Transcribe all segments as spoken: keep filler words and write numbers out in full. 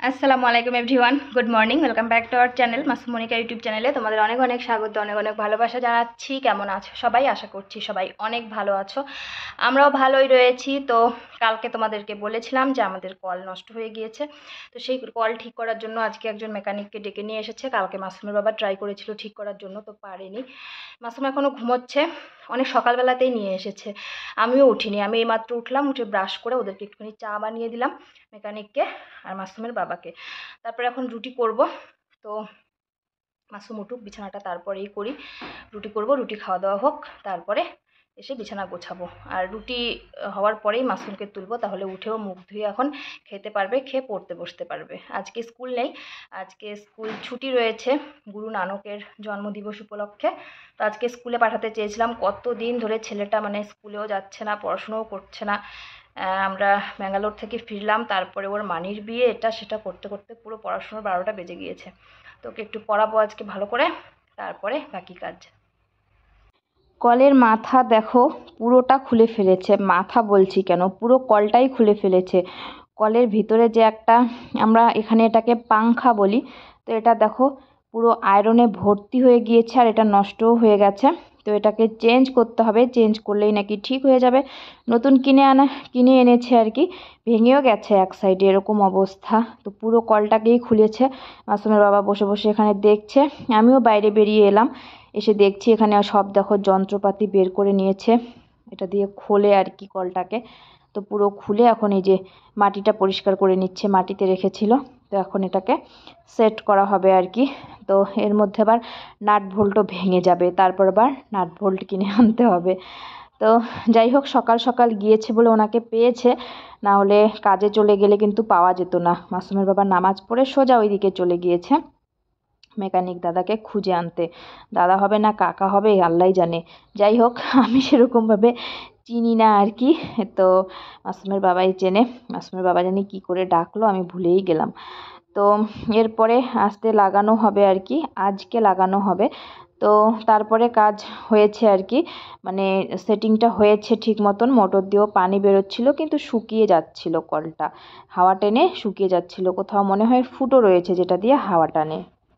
আসসালামু আলাইকুম everyone, good morning. Welcome back to our channel Masum Monika YouTube চ্যানেলে তোমাদের অনেক অনেক স্বাগত, অনেক অনেক ভালোবাসা জানাচ্ছি। কেমন আছো সবাই? আশা করছি সবাই অনেক ভালো আছো, আমরাও ভালোই রয়েছি। তো কালকে তোমাদেরকে বলেছিলাম যে আমাদের কল নষ্ট হয়ে গিয়েছে, তো সেই কল ঠিক করার জন্য আজকে একজন মেকানিককে ডেকে নিয়ে এসেছে। কালকে মাসুমের বাবা ট্রাই করেছিল ঠিক করার জন্য, তো পারেনি। মাসুম এখনও ঘুমোচ্ছে, অনেক সকালবেলাতেই নিয়ে এসেছে। আমিও উঠিনি, আমি এইমাত্র উঠলাম, উঠে ব্রাশ করে ওদেরকে একটুখানি চা বানিয়ে দিলাম, মেকানিককে আর মাসুমের বাবাকে। তারপরে এখন রুটি করব। তো মাসুম উঠুক, বিছানাটা তারপরেই করি। রুটি করব, রুটি খাওয়া দাওয়া হোক, তারপরে এসে বিছানা গোছাবো। আর রুটি হওয়ার পরেই মাসুমকে তুলবো, তাহলে উঠেও মুখ ধুয়ে এখন খেতে পারবে, খেয়ে পড়তে বসতে পারবে। আজকে স্কুল নেই, আজকে স্কুল ছুটি রয়েছে গুরু নানকের জন্মদিবস উপলক্ষে। তো আজকে স্কুলে পাঠাতে চেয়েছিলাম, কত দিন ধরে ছেলেটা মানে স্কুলেও যাচ্ছে না, পড়াশুনোও করছে না। আমরা ব্যাঙ্গালোর থেকে ফিরলাম, তারপরে ওর মানির বিয়ে, এটা সেটা করতে করতে পুরো পড়াশোনার বারোটা বেজে গিয়েছে। তো ওকে একটু পড়াবো আজকে ভালো করে, তারপরে বাকি কাজ। কলের মাথা দেখো পুরোটা খুলে ফেলেছে, মাথা বলছি কেন, পুরো কলটাই খুলে ফেলেছে। কলের ভিতরে যে একটা, আমরা এখানে এটাকে পাংখা বলি, তো এটা দেখো পুরো আয়রনে ভর্তি হয়ে গিয়েছে আর এটা নষ্টও হয়ে গেছে। তো এটাকে চেঞ্জ করতে হবে, চেঞ্জ করলেই নাকি ঠিক হয়ে যাবে। নতুন কিনে আনা কিনে এনেছে আর কি, ভেঙেও গেছে এক সাইডে, এরকম অবস্থা। তো পুরো কলটাকেই খুলেছে। মাসুমের বাবা বসে বসে এখানে দেখছে, আমিও বাইরে বেরিয়ে এলাম, এসে দেখছি এখানে সব দেখো যন্ত্রপাতি বের করে নিয়েছে, এটা দিয়ে খোলে আর কি কলটাকে। তো পুরো খুলে এখন এই যে মাটিটা পরিষ্কার করে নিচ্ছে, মাটিতে রেখেছিল। তো এখন এটাকে সেট করা হবে আর কি। তো এর মধ্যে আবার নাট ভোল্টও ভেঙে যাবে, তারপর আবার নাট ভোল্ট কিনে আনতে হবে। তো যাই হোক, সকাল সকাল গিয়েছে বলে ওনাকে পেয়েছে, না হলে কাজে চলে গেলে কিন্তু পাওয়া যেত না। মাসুমের বাবা নামাজ পড়ে সোজা ওইদিকে চলে গিয়েছে মেকানিক দাদাকে খুঁজে আনতে। দাদা হবে না কাকা হবে আল্লাহ জানে। যাই হোক, আমি সেরকমভাবে চিনি না আর কি। তো মাসুমের বাবাই চেনে, মাসুমের বাবা জানি কী করে ডাকলো, আমি ভুলেই গেলাম। তো এরপরে আস্তে লাগানো হবে আর কি, আজকে লাগানো হবে। তো তারপরে কাজ হয়েছে আর কি, মানে সেটিংটা হয়েছে ঠিক মতন, মোটর দিয়েও পানি বেরোচ্ছিল কিন্তু শুকিয়ে যাচ্ছিল কলটা, হাওয়া টেনে শুকিয়ে যাচ্ছিল। কোথাও মনে হয় ফুটো রয়েছে যেটা দিয়ে হাওয়া টানে।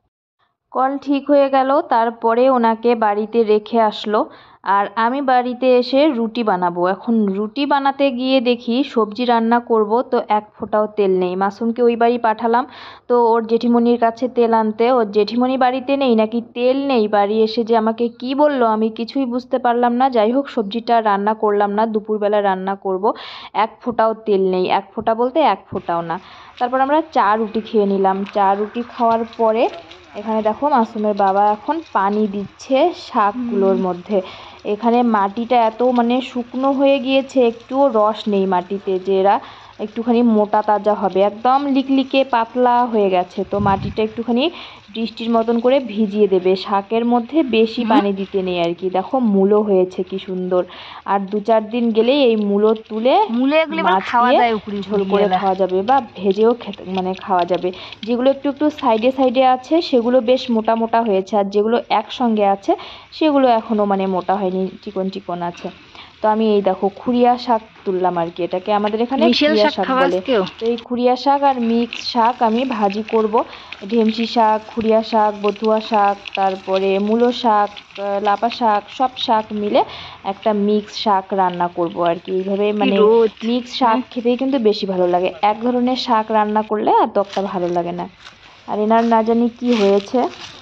কল ঠিক হয়ে গেল, তারপরে ওনাকে বাড়িতে রেখে আসলো আর আমি বাড়িতে এসে রুটি বানাবো। এখন রুটি বানাতে গিয়ে দেখি সবজি রান্না করব, তো এক ফোঁটাও তেল নেই। মাসুমকে ওই বাড়ি পাঠালাম, তো ওর জেঠিমণির কাছে তেল আনতে, ওর জেঠিমণি বাড়িতে নেই নাকি তেল নেই। বাড়ি এসে যে আমাকে কি বলল আমি কিছুই বুঝতে পারলাম না। যাই হোক, সবজিটা রান্না করলাম না, দুপুরবেলা রান্না করব। এক ফোঁটাও তেল নেই, এক ফোঁটা বলতে এক ফোঁটাও না। তারপর আমরা চা রুটি খেয়ে নিলাম। চা রুটি খাওয়ার পরে এখানে দেখো মাসুমের বাবা এখন পানি দিচ্ছে শাকগুলোর মধ্যে। এখানে মাটিটা এত মানে শুকনো হয়ে গিয়েছে, একটুও রস নেই মাটিতে, যে এরা একটুখানি মোটা তাজা হবে, একদম লিকলিকে পাতলা হয়ে গেছে। তো মাটিটা একটুখানি বৃষ্টির মতন করে ভিজিয়ে দেবে, শাকের মধ্যে বেশি পানি দিতে নেই আর কি। দেখো মূলো হয়েছে কি সুন্দর, আর দু চার দিন গেলেই এই মূলো তুলে মাছ দিয়ে ঝোল করে খাওয়া যাবে বা ভেজেও খেতে মানে খাওয়া যাবে। যেগুলো একটু একটু সাইডে সাইডে আছে সেগুলো বেশ মোটা মোটা হয়েছে, আর যেগুলো একসঙ্গে আছে সেগুলো এখনও মানে মোটা হয়নি, চিকন চিকন আছে। তো আমি এই দেখো খুরিয়া শাক তুললাম আর কি, এটাকে আমাদের এখানে খুরিয়া শাক বলে। তো এই খুরিয়া শাক আর মিক্স শাক আমি ভাজি করব। ঢেমসি শাক, খুরিয়া শাক, বথুয়া শাক, তারপরে মূলো শাক, লাপা শাক, সব শাক মিলে একটা মিক্স শাক রান্না করব আর কি। এইভাবে মানে মিক্স শাক খেতেই কিন্তু বেশি ভালো লাগে, এক ধরনের শাক রান্না করলে এত একটা ভালো লাগে না। আর এনার না জানি কি হয়েছে।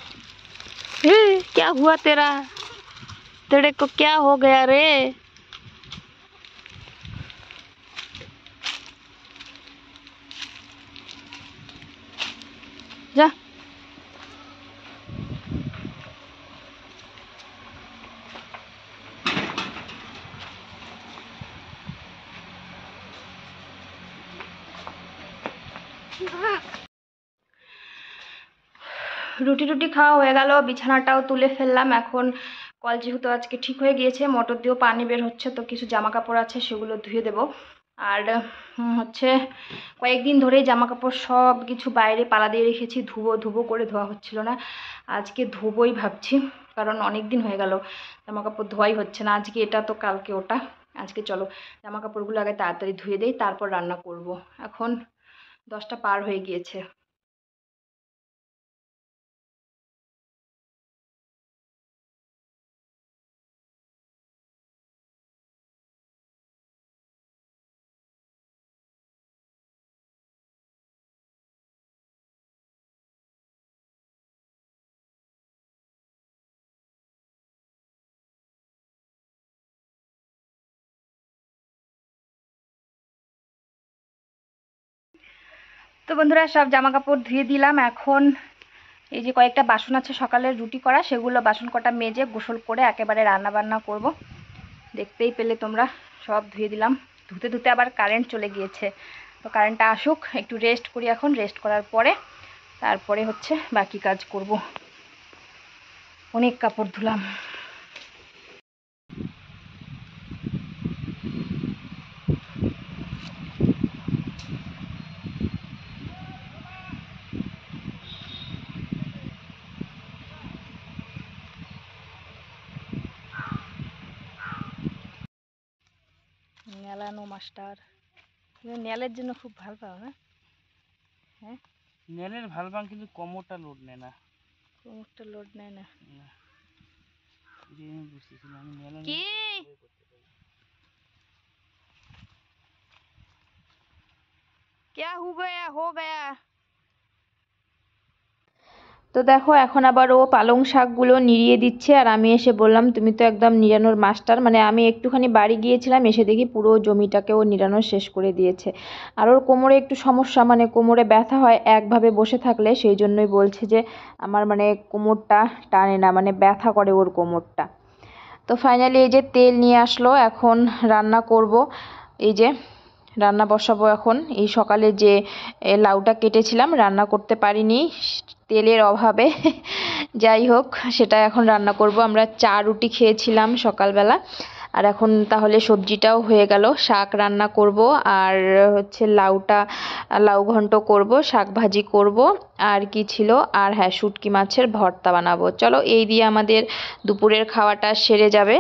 क्या हुआ तेरा तेरे को क्या हो गया रे? जा রুটি রুটি খাওয়া হয়ে গেল, বিছানাটাও তুলে ফেললাম। এখন কল যেহেতু আজকে ঠিক হয়ে গিয়েছে, মোটর দিয়েও পানি বের হচ্ছে, তো কিছু জামা কাপড় আছে সেগুলো ধুয়ে দেব। আর হচ্ছে কয়েকদিন ধরেই জামা কাপড় সব কিছু বাইরে পালা দিয়ে রেখেছি, ধুবো ধুবো করে ধোয়া হচ্ছিল না। আজকে ধুবোই ভাবছি, কারণ অনেক দিন হয়ে গেল জামা কাপড় ধোয়াই হচ্ছে না। আজকে এটা তো কালকে ওটা, আজকে চলো জামা কাপড়গুলো আগে তাড়াতাড়ি ধুয়ে দেই, তারপর রান্না করব। এখন দশটা পার হয়ে গিয়েছে। তো বন্ধুরা সব জামা কাপড় ধুয়ে দিলাম। এখন এই যে কয়েকটা বাসন আছে সকালের রুটি করা, সেগুলো বাসন কটা মেজে গোসল করে একেবারে রান্না বান্না করব। দেখতেই পেলে তোমরা, সব ধুয়ে দিলাম। ধুতে ধুতে আবার কারেন্ট চলে গিয়েছে, তো কারেন্টটা আসুক, একটু রেস্ট করি। এখন রেস্ট করার পরে তারপরে হচ্ছে বাকি কাজ করব। অনেক কাপড় ধুলাম। নেলানো মাস্টার, তুমি নেলের জন্য খুব ভালো পাও না? হ্যাঁ, নেলের ভাল পাং, কিন্তু কোমরটা লোড নেয় না। কোমরটা লোড নেয় না না, এই আমি বুঝতেছি না, আমি নেলা কি? क्या हो गया हो गया? তো দেখো এখন আবার ও পালং শাকগুলো নিড়িয়ে দিচ্ছে, আর আমি এসে বললাম তুমি তো একদম নিড়ানোর মাস্টার। মানে আমি একটুখানি বাড়ি গিয়েছিলাম, এসে দেখি পুরো জমিটাকে ও নিড়ানো শেষ করে দিয়েছে। আর ওর কোমরে একটু সমস্যা, মানে কোমরে ব্যথা হয় একভাবে বসে থাকলে, সেই জন্যই বলছে যে আমার মানে কোমরটা টানে না, মানে ব্যথা করে ওর কোমরটা। তো ফাইনালি এই যে তেল নিয়ে আসলো, এখন রান্না করব। এই যে রান্না বসাবো এখন। এই সকালে যে লাউটা কেটেছিলাম, রান্না করতে পারিনি তেলের অভাবে। যাই হোক, সেটা এখন রান্না করব। আমরা চা রুটি খেয়েছিলাম সকালবেলা, আর এখন তাহলে সবজিটাও হয়ে গেল। শাক রান্না করব, আর হচ্ছে লাউটা লাউ ঘন্ট করব, শাক ভাজি করব, আর কি ছিল, আর হ্যাঁ শুটকি মাছের ভর্তা বানাবো। চলো এই দিয়ে আমাদের দুপুরের খাওয়াটা সেরে যাবে।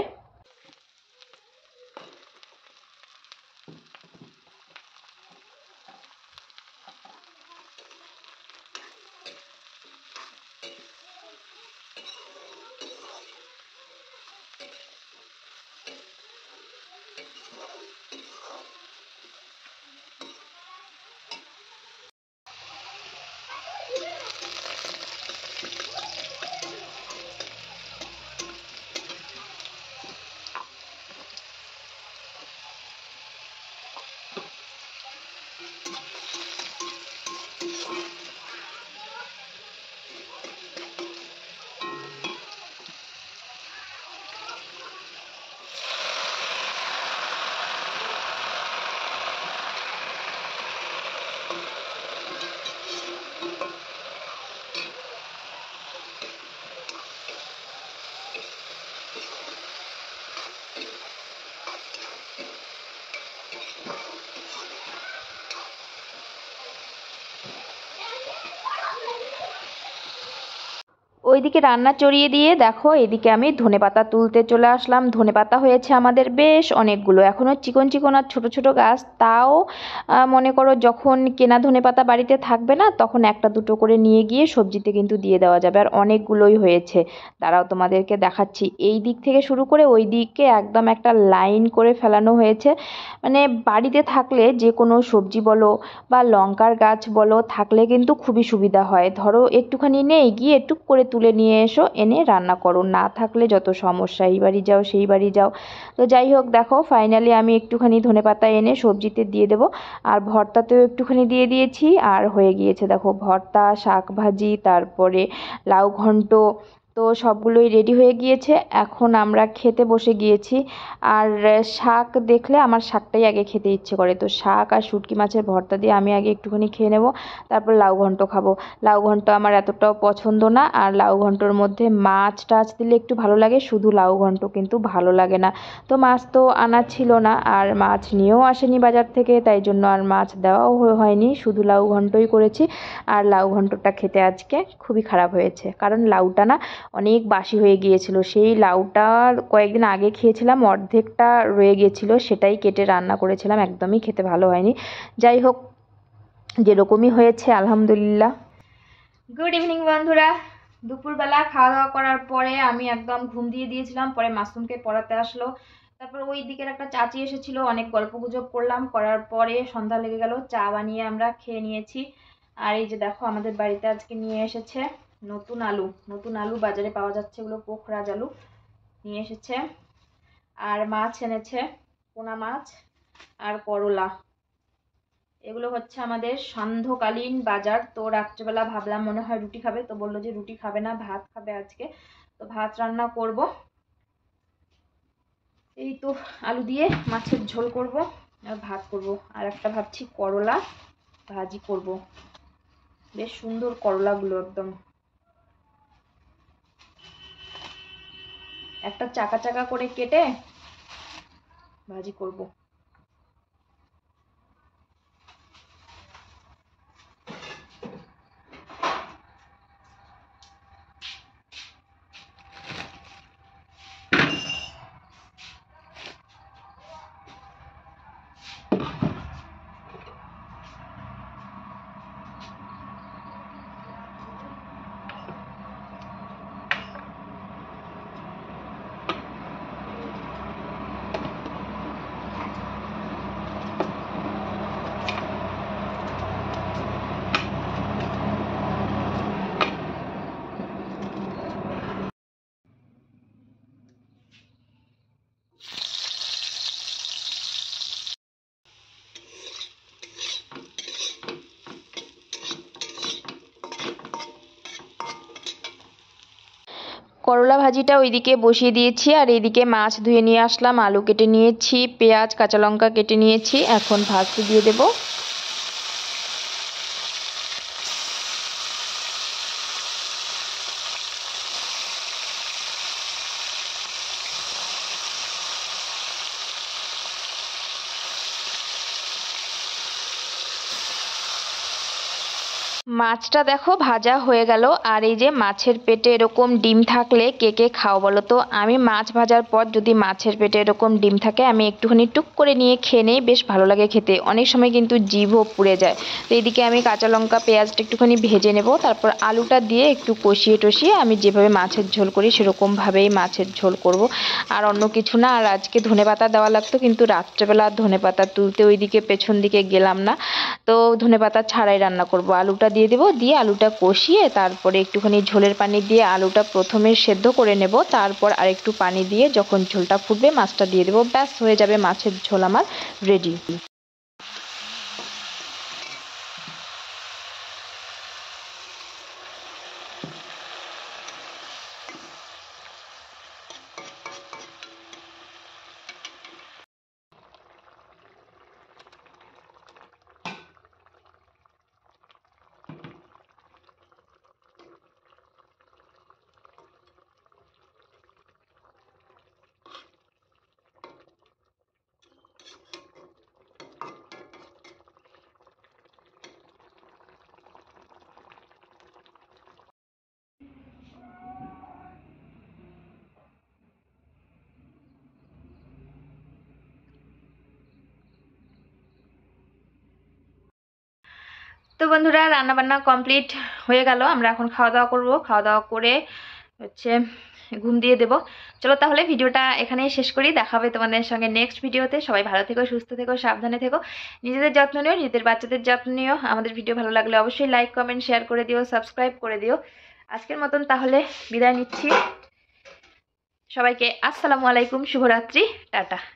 ওইদিকে রান্না চড়িয়ে দিয়ে দেখো এদিকে আমি ধনেপাতা তুলতে চলে আসলাম। ধনেপাতা হয়েছে আমাদের বেশ অনেকগুলো, এখনও চিকন চিকন আর ছোট ছোট গাছ। তাও মনে করো যখন কেনা ধনেপাতা বাড়িতে থাকবে না, তখন একটা দুটো করে নিয়ে গিয়ে সবজিতে কিন্তু দিয়ে দেওয়া যাবে। আর অনেকগুলোই হয়েছে, দাঁড়াও তোমাদেরকে দেখাচ্ছি। এই দিক থেকে শুরু করে ওই দিকে একদম একটা লাইন করে ফেলানো হয়েছে। মানে বাড়িতে থাকলে যে কোনো সবজি বলো বা লঙ্কার গাছ বলো থাকলে কিন্তু খুবই সুবিধা হয়। ধরো একটুখানি নেই, গিয়ে টুক করে তুলে নিয়ে এসো, এনে রান্না করো। না থাকলে যত সমস্যা, এই বাড়ি যাও সেই বাড়ি যাও। তো যাই হোক, দেখো ফাইনালি আমি একটুখানি ধনেপাতা এনে সবজিতে দিয়ে দেবো, আর ভর্তাতেও একটুখানি দিয়ে দিয়েছি। আর হয়ে গিয়েছে দেখো ভর্তা, শাক ভাজি, তারপরে লাউ ঘন্ট, তো সবগুলোই রেডি হয়ে গিয়েছে। এখন আমরা খেতে বসে গিয়েছি। আর শাক দেখলে আমার শাকটাই আগে খেতে ইচ্ছে করে, তো শাক আর শুটকি মাছের ভর্তা দিয়ে আমি আগে একটুখানি খেয়ে নেব, তারপর লাউ ঘন্ট খাবো। লাউ ঘন্ট আমার এতটাও পছন্দ না, আর লাউ ঘন্টর মধ্যে মাছ টাছ দিলে একটু ভালো লাগে, শুধু লাউ ঘন্ট কিন্তু ভালো লাগে না। তো মাছ তো আনা ছিল না, আর মাছ নিয়েও আসেনি বাজার থেকে, তাই জন্য আর মাছ দেওয়াও হয়নি, শুধু লাউ ঘন্টই করেছি। আর লাউ ঘন্টটা খেতে আজকে খুবই খারাপ হয়েছে, কারণ লাউটা না অনেক বাসি হয়ে গিয়েছিল। সেই লাউটা কয়েকদিন আগে খেয়েছিলাম, অর্ধেকটা রয়ে গিয়েছিল, সেটাই কেটে রান্না করেছিলাম, একদমই খেতে ভালো হয়নি। যাই হোক, যেরকমই হয়েছে আলহামদুলিল্লাহ। গুড ইভিনিং বন্ধুরা, দুপুরবেলা খাওয়া দাওয়া করার পরে আমি একদম ঘুম দিয়ে দিয়েছিলাম, পরে মাসুমকে পড়াতে আসলো, তারপর ওই দিকের একটা চাচি এসেছিল, অনেক গল্প গুজব করলাম, করার পরে সন্ধ্যা লেগে গেল, চা বানিয়ে আমরা খেয়ে নিয়েছি। আর এই যে দেখো আমাদের বাড়িতে আজকে নিয়ে এসেছে নতুন আলু, নতুন আলু বাজারে পাওয়া যাচ্ছে, এগুলো পোখরাজ আলু নিয়ে এসেছে, আর মাছ এনেছে, পোনা মাছ আর করলা। এগুলো হচ্ছে আমাদের সান্ধ্যকালীন বাজার। তো রাত্রেবেলা ভাবলাম মনে হয় রুটি খাবে, তো বললো যে রুটি খাবে না, ভাত খাবে আজকে, তো ভাত রান্না করব। এই তো আলু দিয়ে মাছের ঝোল করব আর ভাত করব, আর একটা ভাবছি করলা ভাজি করব, বেশ সুন্দর করলাগুলো, একদম একটা চাকা চাকা করে কেটে ভাজি করব। করলা ভাজিটা ওইদিকে বসিয়ে দিয়েছি, আর এইদিকে মাছ ধুয়ে নিয়ে আসলাম, আলু কেটে নিয়েছি, পেঁয়াজ কাঁচা লঙ্কা কেটে নিয়েছি, এখন ভাজতে দিয়ে দেব। মাছটা দেখো ভাজা হয়ে গেল। আর এই যে মাছের পেটে এরকম ডিম থাকলে কে কে খাও বলো তো? আমি মাছ ভাজার পর যদি মাছের পেটে এরকম ডিম থাকে আমি একটুখানি টুক করে নিয়ে খেয়ে নেই, বেশ ভালো লাগে খেতে, অনেক সময় কিন্তু জিভও পুড়ে যায়। তো এইদিকে আমি কাঁচা লঙ্কা পেঁয়াজটা একটুখানি ভেজে নেব, তারপর আলুটা দিয়ে একটু কষিয়ে টষিয়ে আমি যেভাবে মাছের ঝোল করি সেরকমভাবেই মাছের ঝোল করব, আর অন্য কিছু না। আর আজকে ধনেপাতা দেওয়া লাগতো, কিন্তু রাত্রেবেলা ধনেপাতা তুলতে ওইদিকে পেছন দিকে গেলাম না, তো ধনেপাতা ছাড়াই রান্না করব। আলুটা দিয়ে দেবো, দিয়ে আলুটা কষিয়ে তারপরে একটুখানি ঝোলের পানি দিয়ে আলুটা প্রথমে সেদ্ধ করে নেব, তারপর আর একটু পানি দিয়ে যখন ঝোলটা ফুটবে মাছটা দিয়ে দেবো, ব্যাস হয়ে যাবে মাছের ঝোল আমার রেডি। তো বন্ধুরা রান্নাবান্না কমপ্লিট হয়ে গেল, আমরা এখন খাওয়া দাওয়া করব, খাওয়া দাওয়া করে হচ্ছে ঘুম দিয়ে দেব। চলো তাহলে ভিডিওটা এখানেই শেষ করি, দেখা হবে তোমাদের সঙ্গে নেক্সট ভিডিওতে। সবাই ভালো থেকো, সুস্থ থেকো, সাবধানে থেকো, নিজেদের যত্ন নিও, নিজেদের বাচ্চাদের যত্ন নিও। আমাদের ভিডিও ভালো লাগলে অবশ্যই লাইক কমেন্ট শেয়ার করে দিও, সাবস্ক্রাইব করে দিও। আজকের মতন তাহলে বিদায় নিচ্ছি, সবাইকে আসসালামু আলাইকুম, শুভরাত্রি, টাটা।